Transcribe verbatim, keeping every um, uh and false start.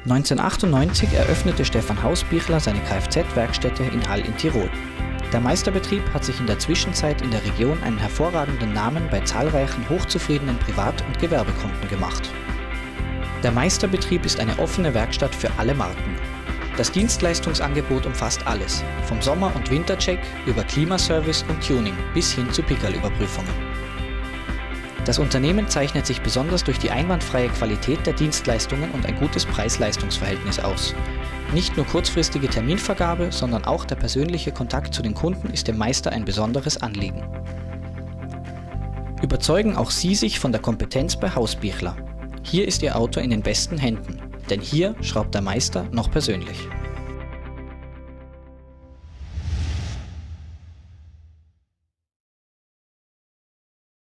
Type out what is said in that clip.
neunzehnhundertachtundneunzig eröffnete Stefan Hausbichler seine Kfz-Werkstätte in Hall in Tirol. Der Meisterbetrieb hat sich in der Zwischenzeit in der Region einen hervorragenden Namen bei zahlreichen hochzufriedenen Privat- und Gewerbekunden gemacht. Der Meisterbetrieb ist eine offene Werkstatt für alle Marken. Das Dienstleistungsangebot umfasst alles, vom Sommer- und Wintercheck über Klimaservice und Tuning bis hin zu Pickerl-Überprüfungen. Das Unternehmen zeichnet sich besonders durch die einwandfreie Qualität der Dienstleistungen und ein gutes Preis-Leistungs-Verhältnis aus. Nicht nur kurzfristige Terminvergabe, sondern auch der persönliche Kontakt zu den Kunden ist dem Meister ein besonderes Anliegen. Überzeugen auch Sie sich von der Kompetenz bei Hausbichler. Hier ist Ihr Auto in den besten Händen, denn hier schraubt der Meister noch persönlich.